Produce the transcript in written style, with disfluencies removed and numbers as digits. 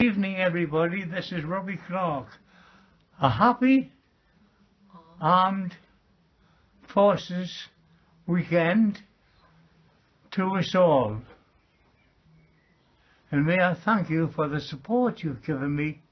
Good evening, everybody. This is Robbie Clark. A happy Armed Forces weekend to us all. And may I thank you for the support you've given me